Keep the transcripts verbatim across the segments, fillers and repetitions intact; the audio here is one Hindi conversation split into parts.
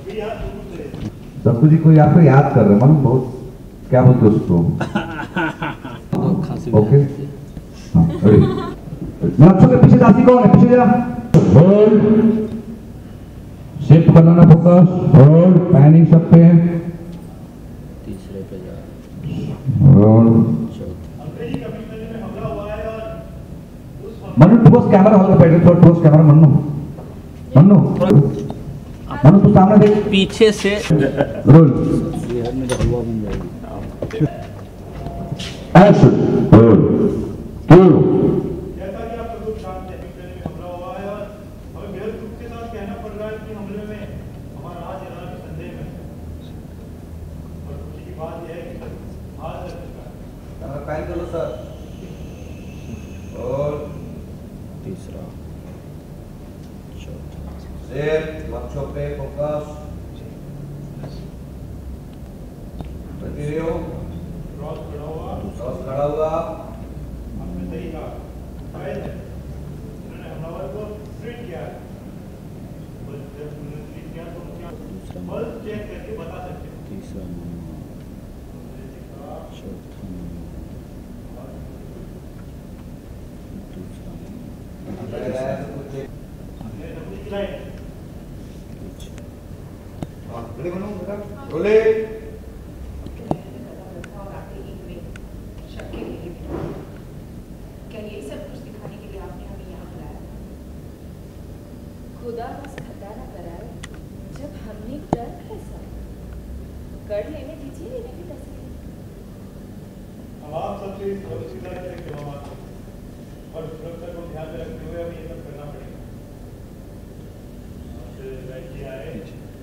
ससुर जी कोई आपको याद कर रहे हैं, मन बहुत क्या बोलते उसको। ओके लक्ष्यों के पीछे दासी कौन है, पीछे जा। होल्ड, शिफ्ट करना ना फोकस, होल्ड, पैनिंग सब पे, तीसरे पे जा, hold. Manu to camera hall में बैठे, थोड़ा टू कैमरा। मनु मनु मनु तू सामने देख, पीछे से रोल, बिहार में हलवा बन जाएगी। Action, role, to. पैन कर लो सर, और तीसरा, चौथा, शेर लक्ष्यों पे फोकस, कंटिन्यू, क्रॉस खड़ा हुआ, क्रॉस खड़ा हुआ, आपने सही कहा, शायद इन्होंने हमलावर को ट्रीट किया, बस जब उन्होंने ट्रीट किया तो क्या बल चेक करके बता सकते हैं। तीसरा, चौथा, खुदा बस खता न कराए जब हमने डर कैसा कर लेने दीजिए इन्हें भी तस्वीर। अब आप सबसे सुरक्षित और सुरक्षा को ध्यान में रखते हुए हमें ये सब करना पड़ेगा। आए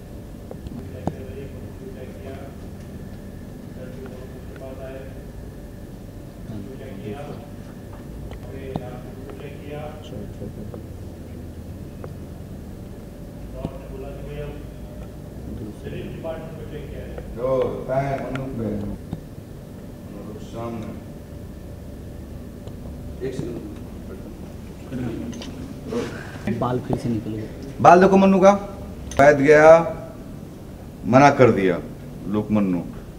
बाल फिर से निकल गए। बाल देखो मन्नू का, बैठ गया, मना कर दिया लुक मन्नू,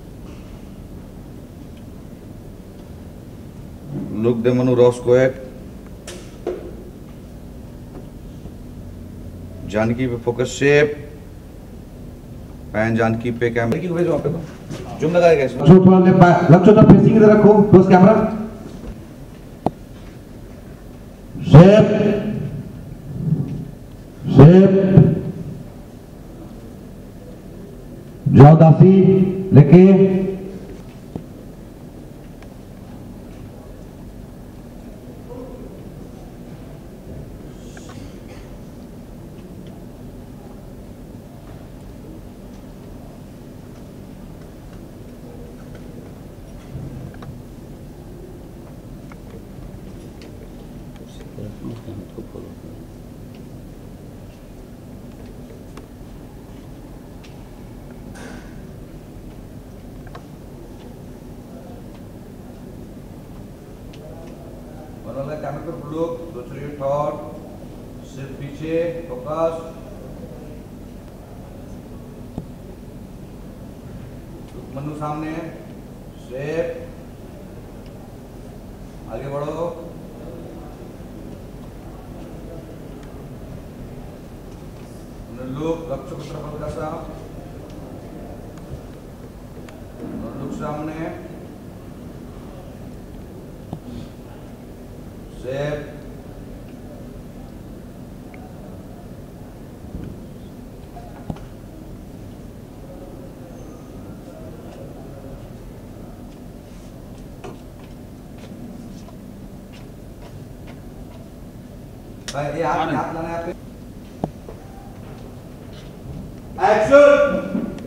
लुक दे मनु रॉस को एक जानकी पे फोकस, शेप पैन जानकी पे, कैमरे की भेजो वहां पे तो जुम लगाएगा इसमें। जो थोड़ा लक्ष्य तो फेसिंग इधर रखो, क्लोज कैमरा, शेप शेप जाओ दासी लेके, कैमरे पर लुक, दो चलिए थॉट, सिर्फ पीछे फोकस, मनु सामने, शेप आगे बढ़ो, लुक लक्ष्य की तरफ हल्का सा, लुक सामने, शेप भाई ये हाथ हाथ लाना है, action,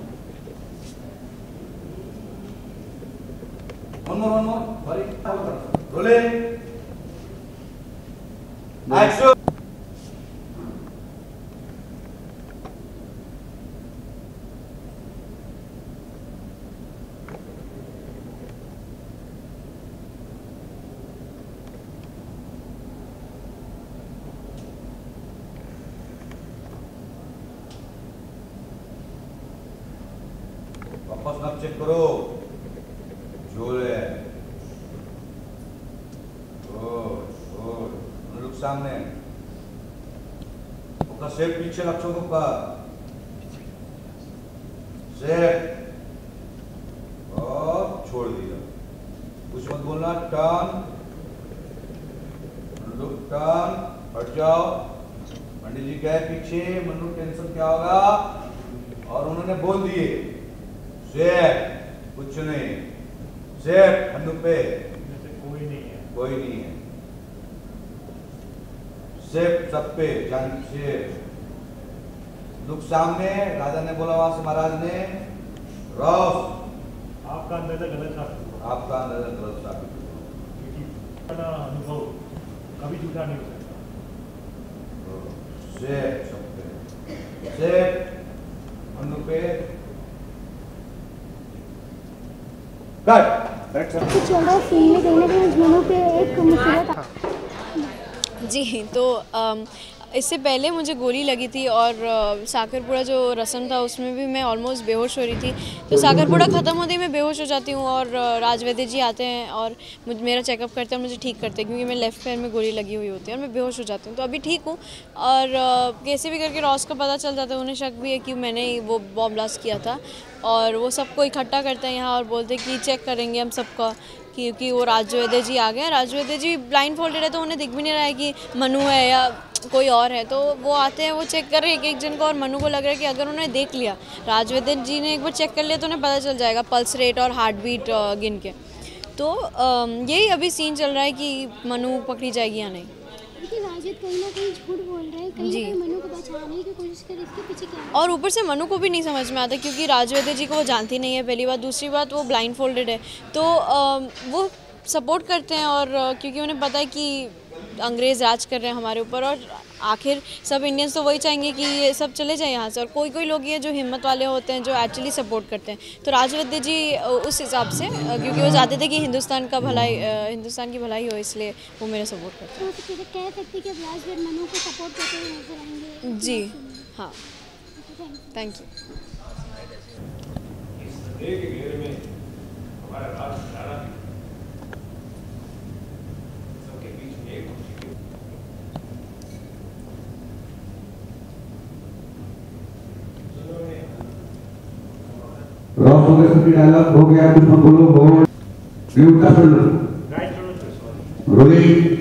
one more one more, sorry rolling, action, वापस नब चेक करो, झोले लुक सामने, उसका शेप पीछे लक्षों को का शेप और छोड़ दिया, कुछ मत बोलना, टर्न लुक टर्न, हट जाओ। पंडित जी कहे पीछे, मनु टेंशन क्या होगा, और उन्होंने बोल दिए शेप, कुछ नहीं, शेप मनु पे कोई नहीं है, कोई नहीं है, शेप सब पे जान शेप, लुक सामने, राजा ने बोला वहां से महाराज ने, रॉस आपका अंदाजा गलत था, आपका अंदाजा गलत था, क्योंकि अनुभव कभी झूठा नहीं हो सकता। शेप सब पे, शेप मनु पे कट। कुछ चल रहा है सीन में, कहीं ना कहीं मनु पे एक मुसीबत। जी, तो अम, इससे पहले मुझे गोली लगी थी और अ, साकरपुड़ा जो रस्म था उसमें भी मैं ऑलमोस्ट बेहोश हो रही थी। तो साकरपुड़ा ख़त्म होते ही मैं बेहोश हो जाती हूँ और अ, राजवैद्य जी आते हैं और मुझ मेरा चेकअप करते हैं और मुझे ठीक करते हैं, क्योंकि मैं लेफ़्ट पैर में गोली लगी हुई होती है और मैं बेहोश हो जाती हूँ। तो अभी ठीक हूँ और अ, कैसे भी करके रॉस का पता चल जाता है, उन्हें शक भी है कि मैंने ही वो बॉम्ब ब्लास्ट किया था, और वो सबको इकट्ठा करते हैं यहाँ और बोलते हैं कि चेक करेंगे हम सबका, क्योंकि वो राजवैद्य जी आ गए। राजवैद्य जी ब्लाइंड फोल्डेड है तो उन्हें दिख भी नहीं रहा है कि मनु है या कोई और है, तो वो आते हैं, वो चेक कर रहे हैं एक एक जन को, और मनु को लग रहा है कि अगर उन्हें देख लिया, राजवैद्य जी ने एक बार चेक कर लिया तो उन्हें पता चल जाएगा पल्स रेट और हार्ट बीट गिन के। तो यही अभी सीन चल रहा है कि मनु पकड़ी जाएगी या नहीं। लेकिन राजद कहीं ना कहीं झूठ बोल रहा है, कहीं ना कहीं मनु को बचाने की कोशिश कर, इसके पीछे क्या है? और ऊपर से मनु को भी नहीं समझ में आता, क्योंकि राजवैद्य जी को वो जानती नहीं है, पहली बात। दूसरी बात, वो ब्लाइंड फोल्डेड है, तो आ, वो सपोर्ट करते हैं, और आ, क्योंकि उन्हें पता है कि अंग्रेज़ राज कर रहे हैं हमारे ऊपर, और आखिर सब इंडियंस तो वही चाहेंगे कि ये सब चले जाए यहाँ से। और कोई कोई लोग ये जो हिम्मत वाले होते हैं जो एक्चुअली सपोर्ट करते हैं, तो राजवैद्य जी उस हिसाब से, क्योंकि वो चाहते थे कि हिंदुस्तान का भलाई, हिंदुस्तान की भलाई हो, इसलिए वो मेरा सपोर्ट करते हैं। तो फिर कह सकते कि राजवैद्य मनु को सपोर्ट करते हुए नजर आएंगे? जी हाँ, थैंक यू। एक घेरे में हमारा राज खड़ा है, सबके बीच में एक रॉस हो गया, सबकी डायलॉग हो गया, कुछ मत बोलो, बोल म्यूट कर लो, राइट करो, रोलिंग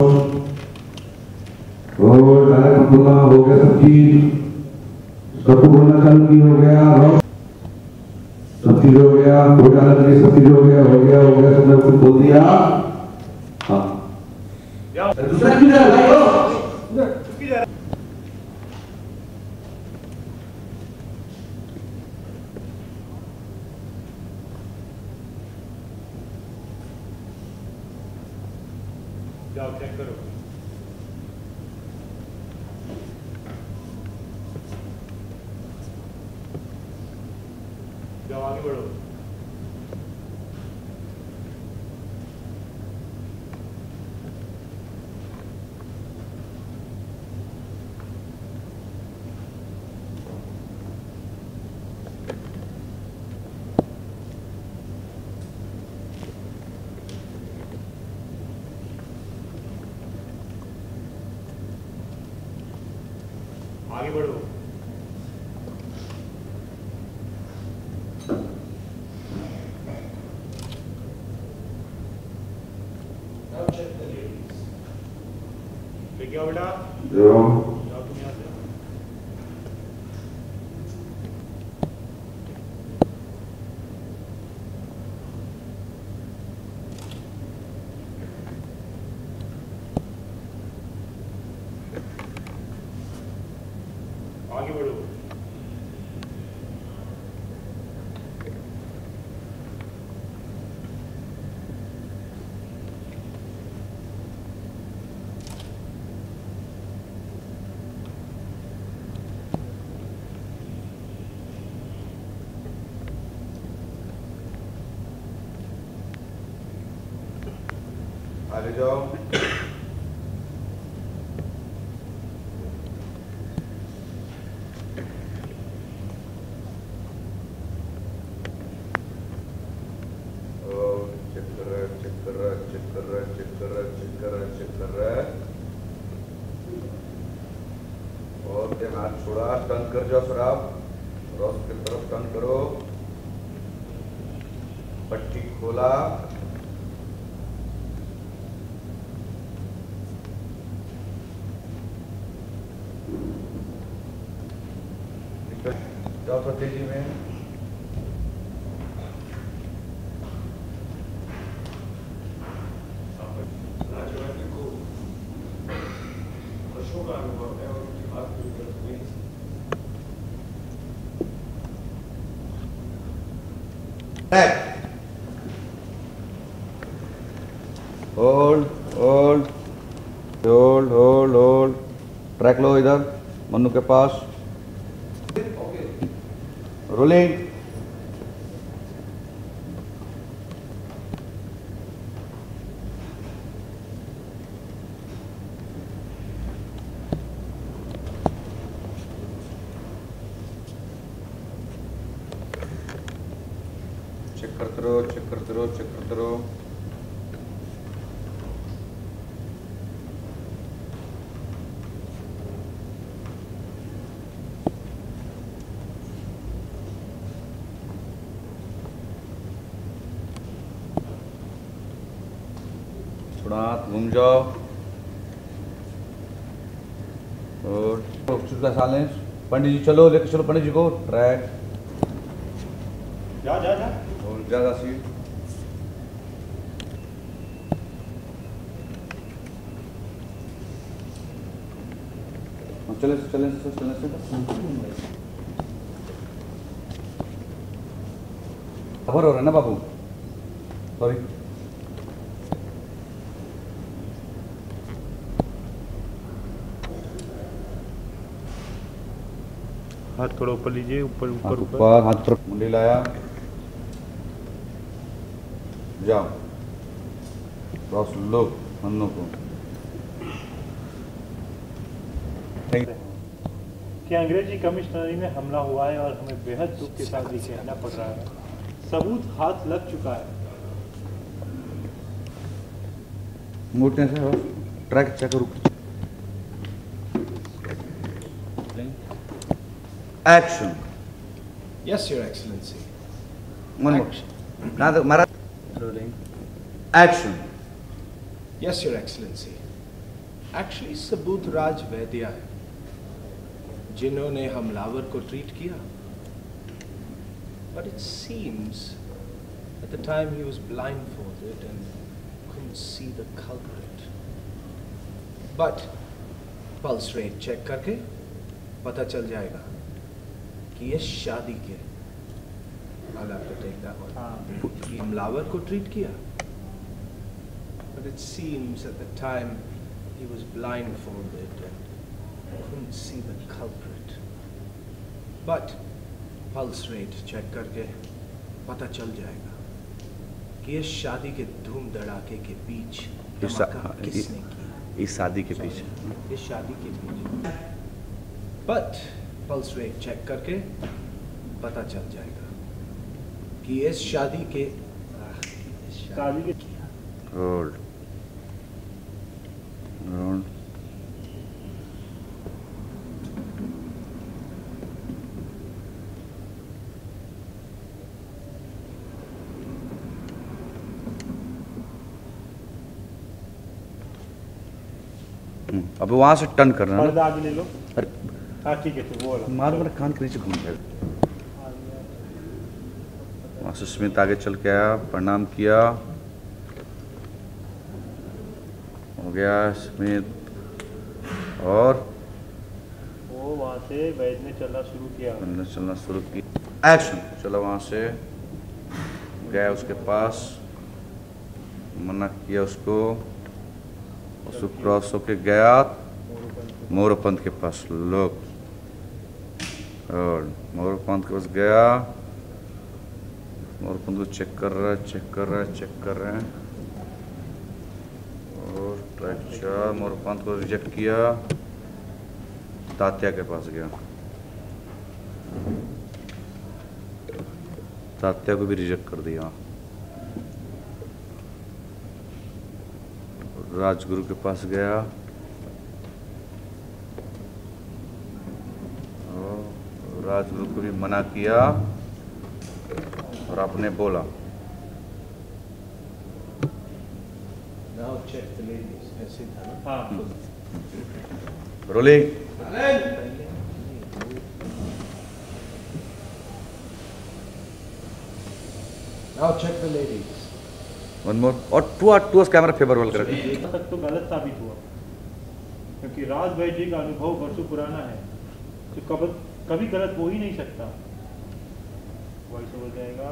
और डायलॉग मत बोलना, हो गया सब चीज, सबको बोलना चालू की, हो गया रॉस, सब चीज हो गया, कोई डायलॉग नहीं, सब चीज हो गया, हो गया हो गया सबने कुछ बोल दिया। हाँ दूसरा की जा रहा है, जाओ चेक करो। जाओ आगे बढ़ो। आगे बढ़ो। लेके आओ बेटा, जो जाओ तुम यहाँ से। आगे बढ़ो। आगे जाओ। टर्न कर जाओ सर आप, क्रॉस की तरफ टर्न करो, पट्टी खोला, जाओ सर तेजी में, hold hold hold hold hold, track लो इधर मन्नू के पास, रोलिंग, चेक करते रहो, चेक करते रहो, चेक करते रहो, थोड़ा हाथ घूम जाओ और चुटका साइलेंस, पंडित जी चलो, लेके चलो पंडित जी को, ट्रैक जा जा जा और ज्यादा सीट, चले चले चले चले खबर हो रहा है ना बाबू, सॉरी हाथ थोड़ा ऊपर लीजिए, ऊपर हाथ ऊपर ऊपर ऊपर, हाथ पर मुंडी लाया, जाओ क्रॉस लो मन्नू को, कि अंग्रेजी कमिश्नरी में हमला हुआ है और हमें बेहद दुख के साथ ये कहना पड़ रहा है, सबूत हाथ लग चुका है। मोटे से ट्रैक चेक करो, action. Yes, Your Excellency. One more. Now the Maharaj. Rolling. Action. Yes, Your Excellency. Actually, सबूत राज वैद्या है जिन्होंने हमलावर को ट्रीट किया. But it seems at the time he was blindfolded and couldn't see the culprit. But pulse rate check करके पता चल जाएगा कि ये शादी के I'll have to take that one. हमलावर को ट्रीट किया. But it seems at the time he was blindfolded and couldn't see the culprit. But pulse rate check करके पता चल जाएगा कि ये शादी के धूम धड़ाके के बीच धमाका किसने किया. इस शादी के पीछे. इस शादी के पीछे. But pulse rate check करके पता चल जाएगा कि इस शादी के शादी के होल्ड होल्ड अब वहां से टर्न करना पर्दा आगे ले लो. अरे हाँ ठीक है, तो वो वाला. मार मार कान के नीचे घूम जाएगा. वहां से स्मिथ आगे चल के आया, प्रणाम किया, हो गया स्मिथ, और वो वहाँ से वैद ने चलना शुरू किया. हमने चलना शुरू किया. एक्शन. चलो वहां से गया उसके पास, मना किया उसको, उसको क्रॉस होके गया मोरपंथ के पास. लोग और मोरपंथ के पास गया, मोरपंथ को चेक कर रहा है, चेक कर रहा है, चेक कर रहे हैं, और ट्रैक चार मोरपंथ को रिजेक्ट किया, तात्या के पास गया, तात्या को भी रिजेक्ट कर दिया. राजगुरु के पास गया और राजगुरु को भी मना किया और आपने बोला। Now check the ladies. ऐसे था ना? हाँ rolling. Now check the ladies. One more और two are two camera favourable कर यहाँ तक तो गलत साबित हुआ, क्योंकि राज भाई जी का अनुभव वर्षों पुराना है, तो कभी कभी गलत हो ही नहीं सकता। वॉइस ओवर जाएगा।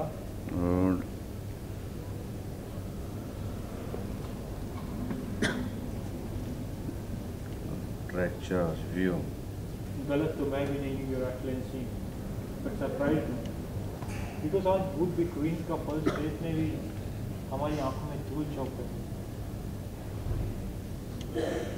Treacherous view. गलत तो मैं भी नहीं हूँ योर एक्सलेंसी, बट सरप्राइज हूँ, बिकॉज आज वुड बी क्वींस का फर्स्ट रेस ने भी हमारी आंखों में धूल झोंक कर